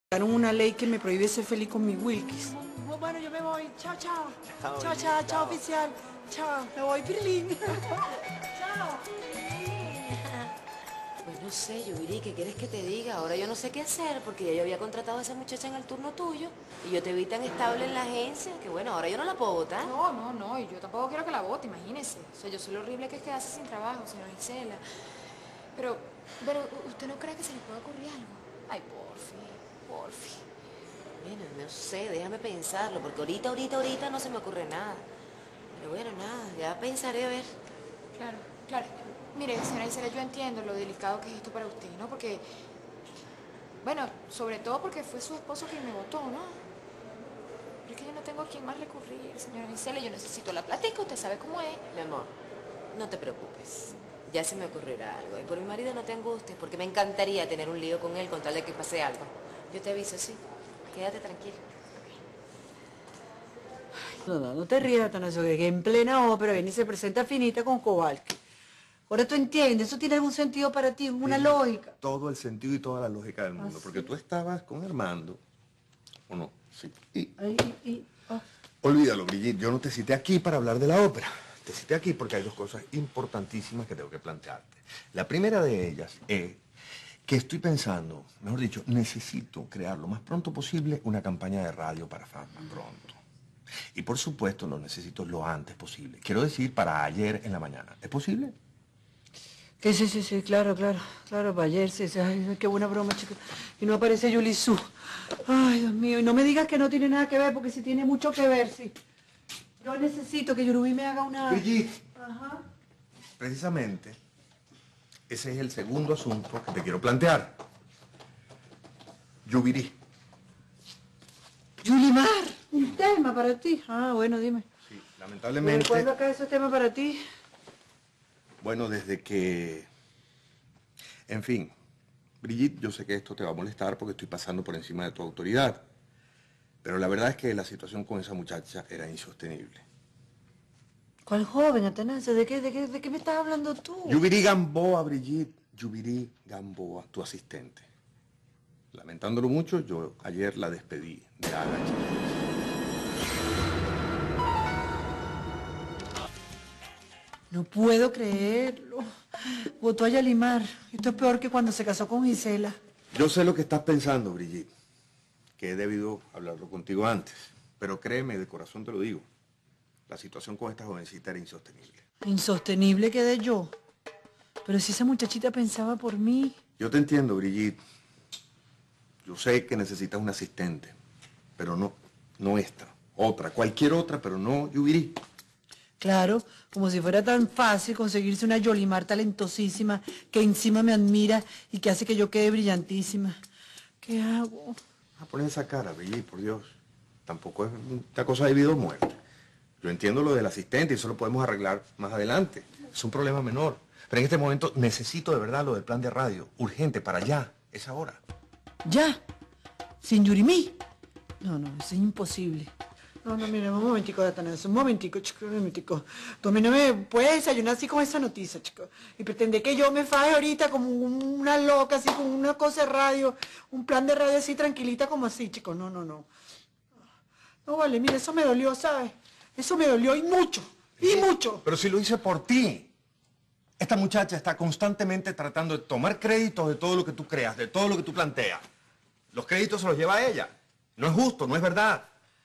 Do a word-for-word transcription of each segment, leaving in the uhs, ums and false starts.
Una ley que me prohíbe ser feliz con mi Wilkis. Bueno, yo me voy. Chao, chao. Chao, Chao, chao, chao, oficial. Chao, me voy, Pirlín. Chao. Pues no sé, Yubiri, ¿qué quieres que te diga? Ahora yo no sé qué hacer, porque ya yo había contratado a esa muchacha en el turno tuyo y yo te vi tan estable en la agencia que bueno, ahora yo no la puedo votar. No, no, no, y yo tampoco quiero que la vote, imagínese. O sea, yo sé lo horrible que es quedarse sin trabajo, señora Gisela. Pero, pero, ¿usted no cree que se le pueda ocurrir algo? Ay, porfi, porfi. Bueno, no sé, déjame pensarlo, porque ahorita, ahorita, ahorita no se me ocurre nada. Pero bueno, nada, ya pensaré a ver. Claro, claro. Mire, señora Gisela, yo entiendo lo delicado que es esto para usted, ¿no? Porque, bueno, sobre todo porque fue su esposo quien me votó, ¿no? Pero es que yo no tengo a quién más recurrir, señora Gisela. Yo necesito la plática, usted sabe cómo es. Mi amor, no te preocupes. Ya se me ocurrirá algo. Y por mi marido no te angusties, porque me encantaría tener un lío con él con tal de que pase algo. Yo te aviso, sí. Quédate tranquila. No, no, no te rías, Atanasio, que en plena ópera viene y se presenta finita con Kowalski. Ahora tú entiendes, eso tiene algún sentido para ti, una Sí, lógica. todo el sentido y toda la lógica del mundo, ¿Ah, porque sí? tú estabas con Armando, ¿o no? Sí. Y, Ay, y, y, oh. olvídalo, Brigitte, yo no te cité aquí para hablar de la ópera. Te cité aquí porque hay dos cosas importantísimas que tengo que plantearte. La primera de ellas es que estoy pensando, mejor dicho, necesito crear lo más pronto posible una campaña de radio para fama pronto. Y por supuesto lo necesito lo antes posible. Quiero decir, para ayer en la mañana. ¿Es posible? Que sí, sí, sí, claro, claro, claro, para ayer, sí, sí, ay, qué buena broma, chico. Y no aparece Yuli Su. Ay, Dios mío, y no me digas que no tiene nada que ver, porque sí tiene mucho que ver, sí. Yo necesito que Yurubí me haga una... Brigitte, Ajá. precisamente, ese es el segundo asunto que te quiero plantear. Yubiri. Yulimar, un tema para ti. Ah, bueno, dime. Sí, lamentablemente... ¿Cuándo acá ese tema para ti? Bueno, desde que... En fin, Brigitte, yo sé que esto te va a molestar porque estoy pasando por encima de tu autoridad. Pero la verdad es que la situación con esa muchacha era insostenible. ¿Cuál joven, Atanasio? ¿De qué, de qué, de qué me estás hablando tú? Yubiri Gamboa, Brigitte. Yubiri Gamboa, tu asistente. Lamentándolo mucho, yo ayer la despedí de Agache. No puedo creerlo. Votó a Yalimar. Esto es peor que cuando se casó con Gisela. Yo sé lo que estás pensando, Brigitte, que he debido hablarlo contigo antes. Pero créeme, de corazón te lo digo. La situación con esta jovencita era insostenible. Insostenible quedé yo. Pero si esa muchachita pensaba por mí. Yo te entiendo, Brigitte. Yo sé que necesitas un asistente, pero no, no esta, otra, cualquier otra, pero no Yubiri. Claro, como si fuera tan fácil conseguirse una Yolimar talentosísima que encima me admira y que hace que yo quede brillantísima. ¿Qué hago? A poner esa cara, Brigitte, por Dios. Tampoco es una cosa de vida o muerte. Yo entiendo lo del asistente y eso lo podemos arreglar más adelante. Es un problema menor. Pero en este momento necesito de verdad lo del plan de radio. Urgente, para allá. Es ahora. ¿Ya? ¿Sin Yurimí? No, no, eso es imposible. No, no, mira, un momentico, Atanasio, un momentico, chico, un momentico. Tú a mí no me puedes desayunar así con esa noticia, chico. Y pretender que yo me faje ahorita como una loca, así, con una cosa de radio, un plan de radio así tranquilita como así, chico. No, no, no. No, vale, mira, eso me dolió, ¿sabes? Eso me dolió y mucho, y mucho. Pero si lo hice por ti. Esta muchacha está constantemente tratando de tomar créditos de todo lo que tú creas, de todo lo que tú planteas. Los créditos se los lleva a ella. No es justo, no es verdad.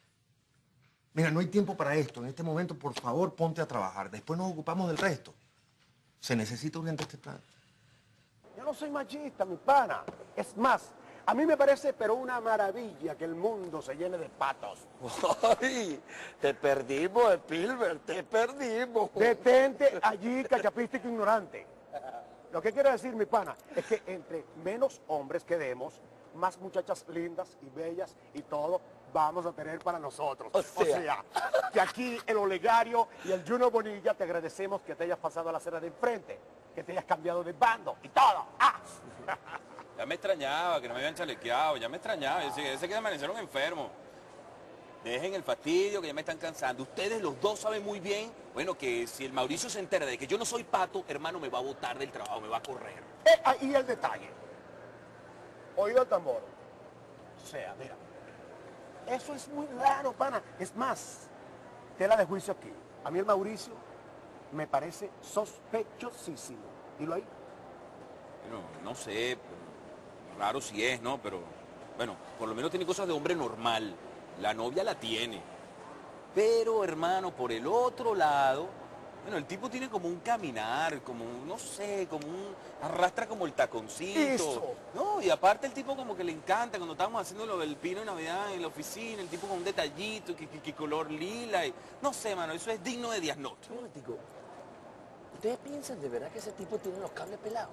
Mira, no hay tiempo para esto. En este momento, por favor, ponte a trabajar. Después nos ocupamos del resto. Se necesita urgente este plan. Yo no soy machista, mi pana. Es más, a mí me parece pero una maravilla que el mundo se llene de patos. ¡Ay! Te perdimos, Spielberg, te perdimos. Detente allí, cachapístico ignorante. Lo que quiero decir, mi pana, es que entre menos hombres quedemos, más muchachas lindas y bellas y todo vamos a tener para nosotros. O sea, o sea que aquí el Olegario y el Juno Bonilla te agradecemos que te hayas pasado a la acera de enfrente, que te hayas cambiado de bando y todo. ¡Ah! Ya me extrañaba, que no me habían chalequeado, ya me extrañaba, ese, ese que amanecieron enfermos. Dejen el fastidio, que ya me están cansando. Ustedes los dos saben muy bien, bueno, que si el Mauricio se entera de que yo no soy Pato, hermano, me va a botar del trabajo, me va a correr. Eh, ahí el detalle. Oído al tambor. O sea, mira, eso es muy raro, pana. Es más, tela de juicio aquí. A mí el Mauricio me parece sospechosísimo. Dilo ahí. Bueno, no sé, raro si es, ¿no? Pero, bueno, por lo menos tiene cosas de hombre normal. La novia la tiene. Pero, hermano, por el otro lado, bueno, el tipo tiene como un caminar, como, un, no sé, como un... arrastra como el taconcito. Eso. No, y aparte el tipo como que le encanta, cuando estábamos haciendo lo del pino de Navidad en la oficina, el tipo con un detallito, que, que, que color lila, y... no sé, mano, eso es digno de diagnóstico. Un momentico. ¿Ustedes piensan de verdad que ese tipo tiene los cables pelados?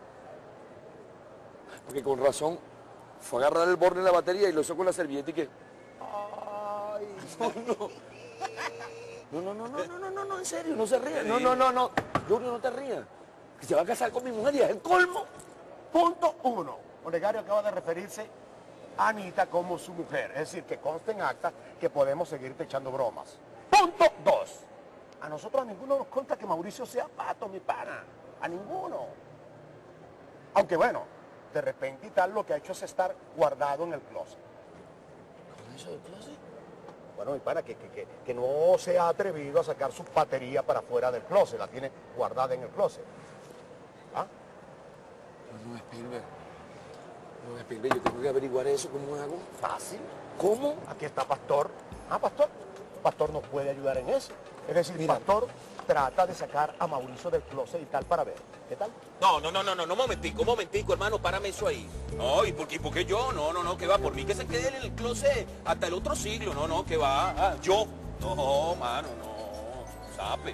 Porque con razón fue a agarrar el borde de la batería y lo hizo con la servilleta y que... Ay, no, no. No, no, no, no, no, no, no, no, en serio, no se rían. No, no, no, no. Junior, no te rías. Que se va a casar con mi mujer y es el colmo. Punto uno. Olegario acaba de referirse a Anita como su mujer. Es decir, que conste en acta que podemos seguirte echando bromas. Punto dos. A nosotros a ninguno nos consta que Mauricio sea pato, mi pana. A ninguno. Aunque bueno, de repente y tal lo que ha hecho es estar guardado en el closet. ¿Con eso del closet? Bueno, mi pana, que, que, que, que no se ha atrevido a sacar su batería para afuera del closet. La tiene guardada en el closet. ¿Ah? No, no, Spielberg. No, Spielberg, yo tengo que averiguar eso. ¿Cómo hago? Fácil. ¿Cómo? Aquí está Pastor. Ah, Pastor. Pastor nos puede ayudar en eso. Es decir, Mira. Pastor trata de sacar a Mauricio del closet y tal para ver. ¿Qué tal? No, no, no, no, no, no, momentico, momentico, hermano, párame eso ahí. No, ¿y por qué, por qué yo? No, no, no, que va, por mí que se quede en el closet hasta el otro siglo. No, no, que va, ah, yo. No, mano, no, sape. Eh,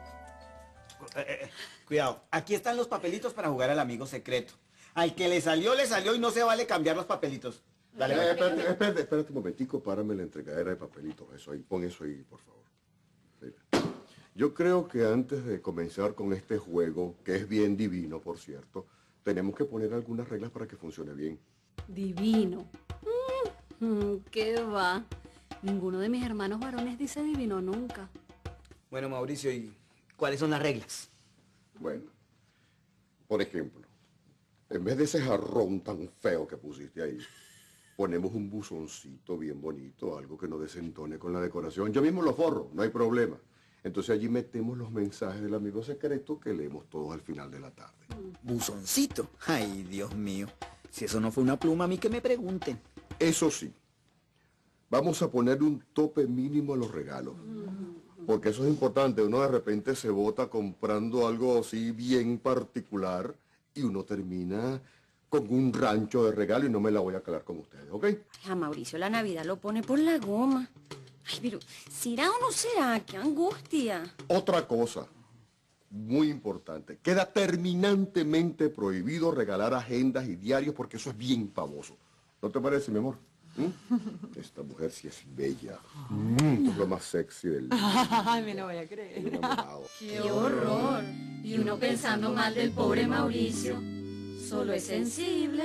eh, cuidado, aquí están los papelitos para jugar al amigo secreto. Al que le salió, le salió y no se vale cambiar los papelitos. Dale, Eh, dale. espérate, espérate, espérate un momentico, párame la entregadera de papelitos. Eso ahí, pon eso ahí, por favor. Mira. Yo creo que antes de comenzar con este juego, que es bien divino, por cierto, tenemos que poner algunas reglas para que funcione bien. Divino. Mm, mm, ¿Qué va? Ninguno de mis hermanos varones dice divino nunca. Bueno, Mauricio, ¿y cuáles son las reglas? Bueno, por ejemplo, en vez de ese jarrón tan feo que pusiste ahí, ponemos un buzoncito bien bonito, algo que no desentone con la decoración. Yo mismo lo forro, no hay problema. Entonces allí metemos los mensajes del amigo secreto que leemos todos al final de la tarde. Buzoncito. Ay, Dios mío. Si eso no fue una pluma, a mí que me pregunten. Eso sí, vamos a poner un tope mínimo a los regalos. Porque eso es importante. Uno de repente se bota comprando algo así bien particular y uno termina con un rancho de regalo y no me la voy a calar con ustedes, ¿ok? A Mauricio la Navidad lo pone por la goma. Ay, pero ¿será o no será? ¡Qué angustia! Otra cosa muy importante. Queda terminantemente prohibido regalar agendas y diarios porque eso es bien famoso. ¿No te parece, mi amor? ¿Mm? Esta mujer sí es bella. Mm, es lo más sexy del Ay, me lo voy a creer. enamorado. ¡Qué horror! Y uno pensando mal del pobre Mauricio. Solo es sensible.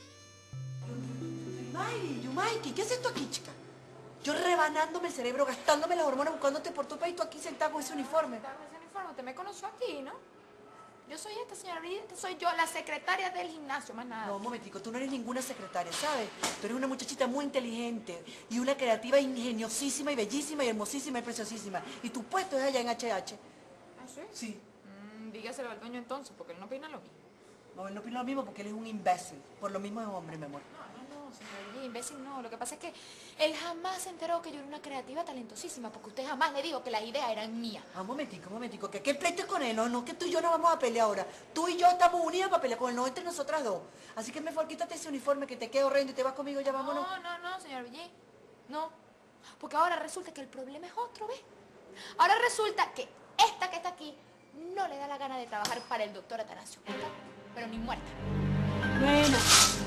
Yumay, Yumay, ¿qué haces tú aquí, chica? Yo rebanándome el cerebro, gastándome las hormonas, buscándote por tu país, y tú aquí sentada con ese uniforme. Ese uniforme, usted me conoció aquí, ¿no? Yo soy esta señora, esta soy yo, la secretaria del gimnasio, más nada. No, un momentico, tú no eres ninguna secretaria, ¿sabes? Tú eres una muchachita muy inteligente y una creativa ingeniosísima y bellísima y hermosísima y preciosísima. Y tu puesto es allá en H H. ¿Ah, sí? Sí. Mm, dígaselo al dueño entonces, porque él no opina lo mismo. No, él no opina lo mismo porque él es un imbécil. Por lo mismo es hombre, mi amor. No, no, no, señor, imbécil no. Lo que pasa es que él jamás se enteró que yo era una creativa talentosísima, porque usted jamás le dijo que las ideas eran mías. Ah, un momentico, un momentico, que aquel pleito es con él, no, no, que tú y yo no vamos a pelear ahora. Tú y yo estamos unidas para pelear con él, no entre nosotras dos. Así que mejor quítate ese uniforme que te queda horrendo y te vas conmigo, ya vámonos. No, no, no, señor Villín. No. Porque ahora resulta que el problema es otro, ¿ves? Ahora resulta que esta que está aquí no le da la gana de trabajar para el doctor Atanasio. Pero ni muerta. Bueno.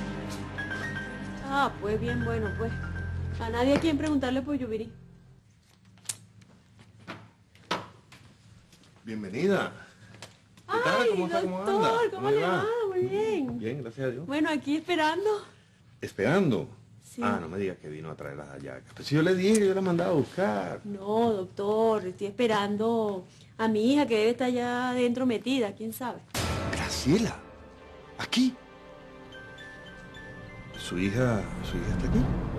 Ah, pues bien, bueno, pues. A nadie a quien preguntarle por Yubiri. Bienvenida. ¿Qué tal? Ay, ¿Cómo está? ¿Cómo anda? doctor, ¿cómo le va? va? Muy bien. Bien, gracias a Dios. Bueno, aquí esperando. ¿Esperando? Sí. Ah, no me digas que vino a traer las hallacas. Pues si yo le dije, yo la mandaba a buscar. No, doctor, estoy esperando a mi hija que debe estar ya adentro metida, quién sabe. Graciela. ¿Aquí? ¿Su hija, su hija está aquí?